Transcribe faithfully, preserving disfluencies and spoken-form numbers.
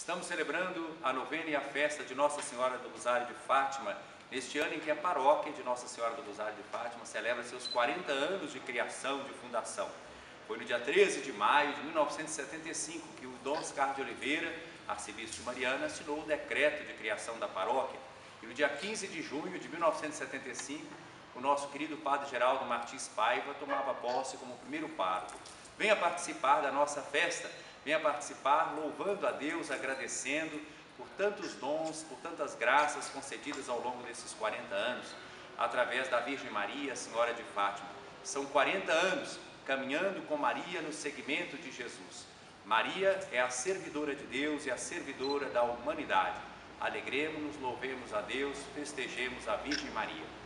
Estamos celebrando a novena e a festa de Nossa Senhora do Rosário de Fátima, neste ano em que a paróquia de Nossa Senhora do Rosário de Fátima celebra seus quarenta anos de criação, de fundação. Foi no dia treze de maio de mil novecentos e setenta e cinco que o Dom Oscar de Oliveira, arcebispo de Mariana, assinou o decreto de criação da paróquia. E no dia quinze de junho de mil novecentos e setenta e cinco, o nosso querido Padre Geraldo Martins Paiva tomava posse como primeiro pároco. Venha participar da nossa festa, venha participar louvando a Deus, agradecendo por tantos dons, por tantas graças concedidas ao longo desses quarenta anos, através da Virgem Maria, Senhora de Fátima. São quarenta anos caminhando com Maria no seguimento de Jesus. Maria é a servidora de Deus e a servidora da humanidade. Alegremos-nos, louvemos a Deus, festejemos a Virgem Maria.